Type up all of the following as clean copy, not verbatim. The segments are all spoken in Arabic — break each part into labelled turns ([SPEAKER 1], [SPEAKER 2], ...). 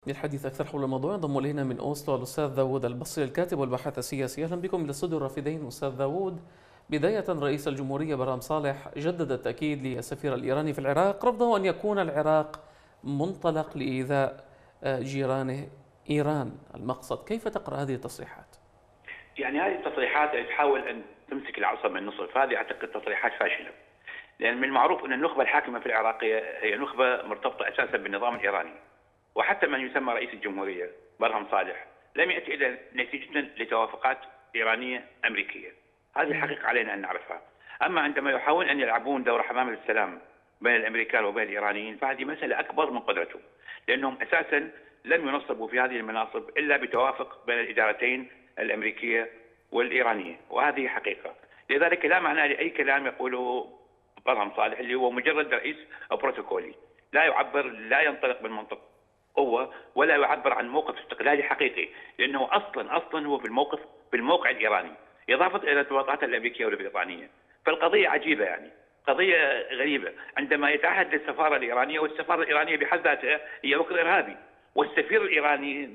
[SPEAKER 1] للحديث أكثر حول الموضوع ينضم إلينا من أوسلو الأستاذ داوود البصري الكاتب والباحث السياسي. أهلا بكم إلى الاستوديو الرافدين أستاذ داوود. بداية، رئيس الجمهورية برهم صالح جدد التأكيد للسفير الإيراني في العراق رفضه أن يكون العراق منطلق لإيذاء جيرانه إيران. المقصد، كيف تقرأ هذه التصريحات؟
[SPEAKER 2] يعني هذه التصريحات تحاول أن تمسك العصا من النصف، هذه أعتقد تصريحات فاشلة، لأن من المعروف أن النخبة الحاكمة في العراق هي نخبة مرتبطة أساسا بالنظام الإيراني، وحتى من يسمى رئيس الجمهورية برهم صالح لم يأتي إلا نتيجة لتوافقات إيرانية أمريكية. هذه الحقيقة علينا أن نعرفها. أما عندما يحاولون أن يلعبون دور حمام السلام بين الأمريكان وبين الإيرانيين فهذه مسألة أكبر من قدرتهم، لأنهم أساسا لم ينصبوا في هذه المناصب إلا بتوافق بين الإدارتين الأمريكية والإيرانية، وهذه حقيقة. لذلك لا معنى لأي كلام يقوله برهم صالح اللي هو مجرد رئيس بروتوكولي، لا يعبر، لا ينطلق بالمنطق قوة، ولا يعبر عن موقف استقلالي حقيقي، لأنه أصلا هو بالموقع الإيراني، إضافة إلى الارتباطات الأمريكية والبريطانية. فالقضية عجيبة، يعني قضية غريبة عندما يتعهد للسفارة الإيرانية، والسفارة الإيرانية بحد ذاتها هي ركن إرهابي، والسفير الإيراني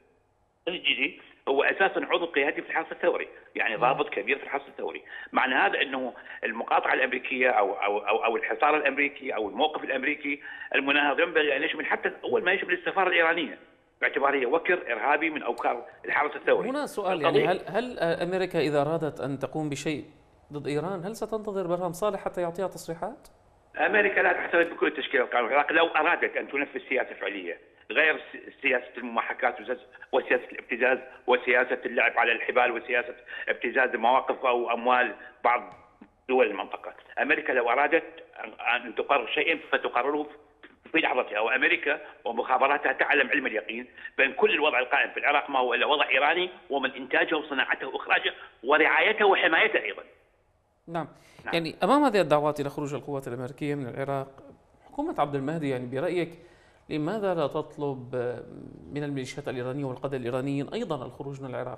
[SPEAKER 2] الجديد هو اساسا عضو قيادي في الحرس الثوري، يعني ضابط كبير في الحرس الثوري. معنى هذا انه المقاطعه الامريكيه او الحصار الامريكي او الموقف الامريكي المناهض ينبغي ان يشمل حتى اول ما يشمل السفاره الايرانيه، باعتباره هي وكر ارهابي من اوكار الحرس الثوري.
[SPEAKER 1] هنا سؤال، يعني هل أمريكا إذا أرادت أن تقوم بشيء ضد إيران هل ستنتظر برهم صالح حتى يعطيها تصريحات؟
[SPEAKER 2] امريكا لا تعترف بكل التشكيل القانوني في العراق. لو ارادت ان تنفذ سياسه فعليه غير سياسه المماحكات وسياسه الابتزاز وسياسه اللعب على الحبال وسياسه ابتزاز مواقف او اموال بعض دول المنطقه، امريكا لو ارادت ان تقرر شيئا فتقرره في لحظتها، وامريكا ومخابراتها تعلم علم اليقين بان كل الوضع القائم في العراق ما هو الا وضع ايراني، ومن انتاجه وصناعته واخراجه ورعايته وحمايته ايضا.
[SPEAKER 1] نعم. يعني أمام هذه الدعوات إلى خروج القوات الأمريكية من العراق، حكومة عبد المهدي يعني برأيك لماذا لا تطلب من الميليشيات الإيرانية والقادة الإيرانيين أيضا الخروج من العراق؟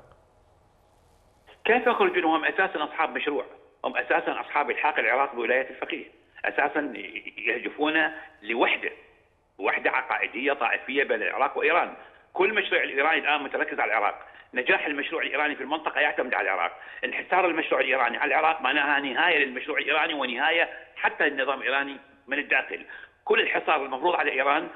[SPEAKER 2] كيف يخرجون وهم أساسا أصحاب مشروع؟ هم أساسا أصحاب إلحاق العراق بولاية الفقيه، أساسا يهدفون وحدة عقائدية طائفية بين العراق وإيران. كل مشروع الإيراني الآن متركز على العراق، نجاح المشروع الإيراني في المنطقة يعتمد على العراق، انحسار المشروع الإيراني على العراق معناها نهاية للمشروع الإيراني ونهاية حتى للنظام الإيراني من الداخل. كل الحصار المفروض على إيران،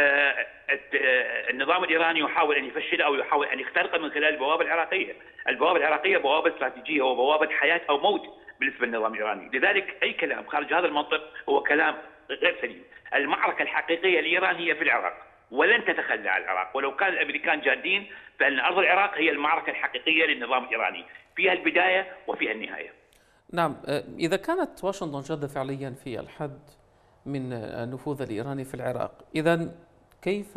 [SPEAKER 2] النظام الإيراني يحاول أن يفشله أو يحاول أن يخترقه من خلال البوابة العراقية. البوابة العراقية بوابة استراتيجية وبوابة حياة أو موت بالنسبة للنظام الإيراني، لذلك أي كلام خارج هذا المنطق هو كلام غير سليم. المعركة الحقيقية لإيران هي في العراق، ولن تتخلى عن العراق، ولو كان الأمريكان جادين فإن أرض العراق هي المعركة الحقيقية للنظام الإيراني، فيها البداية وفيها النهاية.
[SPEAKER 1] نعم. إذا كانت واشنطن جادة فعليا في الحد من النفوذ الإيراني في العراق، إذا كيف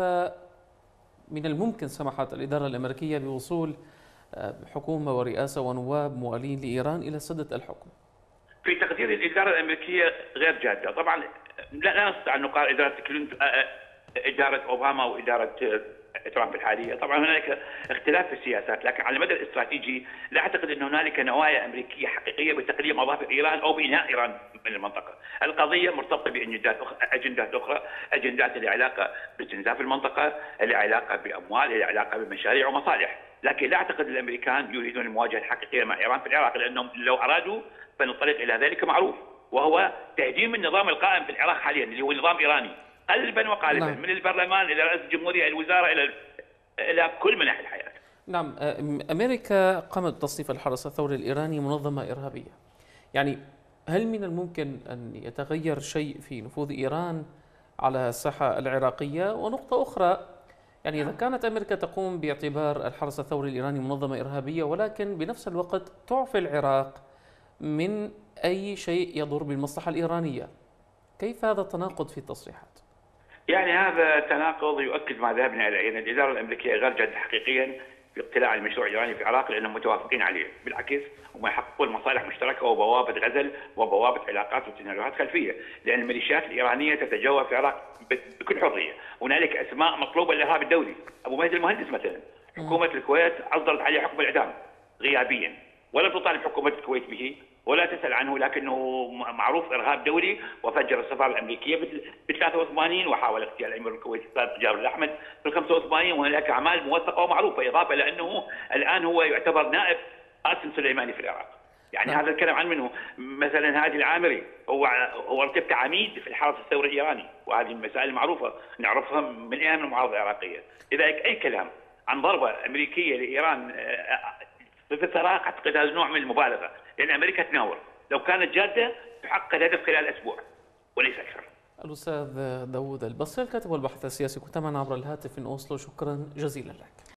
[SPEAKER 1] من الممكن سمحت الإدارة الأمريكية بوصول حكومة ورئاسة ونواب موالين لإيران إلى سدة الحكم؟
[SPEAKER 2] في تقدير الإدارة الأمريكية غير جادة طبعا. لا نستطيع أن نقارن إدارة كلينتون إدارة أوباما وإدارة ترامب الحالية. طبعا هناك اختلاف في السياسات، لكن على المدى الاستراتيجي لا أعتقد أن هنالك نوايا أمريكية حقيقية بتقليل مظافر إيران أو بإنهاء إيران من المنطقة. القضية مرتبطة بأجندات أخرى، أجندات لها علاقة باستنزاف المنطقة، لها علاقة بأموال، لها علاقة بمشاريع ومصالح، لكن لا أعتقد الأمريكان يريدون المواجهة الحقيقية مع إيران في العراق، لأنهم لو أرادوا فننطلق إلى ذلك معروف، وهو تهديم النظام القائم في العراق حاليا اللي هو نظام إيراني قلبا وقالبا. نعم. من البرلمان إلى رئيس الجمهورية، الوزارة، إلى كل مناحي الحياة.
[SPEAKER 1] نعم. أمريكا قامت بتصنيف الحرس الثوري الإيراني منظمة إرهابية. يعني هل من الممكن أن يتغير شيء في نفوذ إيران على الساحة العراقية؟ ونقطة أخرى، يعني إذا كانت أمريكا تقوم باعتبار الحرس الثوري الإيراني منظمة إرهابية ولكن بنفس الوقت تعفي العراق من أي شيء يضر بالمصلحة الإيرانية، كيف هذا التناقض في التصريحات؟
[SPEAKER 2] يعني هذا تناقض يؤكد ما ذهبنا إليه، أن الإدارة الأمريكية غير جادة حقيقيا في اقتلاع المشروع الإيراني في العراق، لأنهم متوافقين عليه، بالعكس هم يحققون مصالح مشتركة وبوابة غزل وبوابة علاقات وسيناريوهات خلفية، لأن الميليشيات الإيرانية تتجول في العراق بكل حرية. هنالك أسماء مطلوبة للإرهاب الدولي، أبو مهدي المهندس مثلا حكومة الكويت أصدرت عليه حكم الإعدام غيابيا، ولم تطالب حكومة الكويت به، ولا تسأل عنه، لكنه معروف إرهاب دولي، وفجر السفارة الأمريكية ب 83، وحاول اغتيال الأمير الكويتي جابر الأحمد في 85، وهناك أعمال موثقة ومعروفة، إضافة إلى أنه الآن هو يعتبر نائب قاسم سليماني في العراق. يعني
[SPEAKER 1] نعم.
[SPEAKER 2] هذا الكلام عن منه. مثلا هادي العامري هو ارتكب عميد في الحرس الثوري الإيراني، وهذه المسائل المعروفة نعرفها من أيام المعارضة العراقية. لذلك أي كلام عن ضربة أمريكية لإيران في الثراء أعتقد هذا نوع من المبالغة، لأن أمريكا تناور، لو كانت جادة تحقق الهدف خلال أسبوع وليس أكثر.
[SPEAKER 1] الأستاذ داوود البصري الكاتب والباحث السياسي، كنت معنا عبر الهاتف من أوسلو، شكرا جزيلا لك.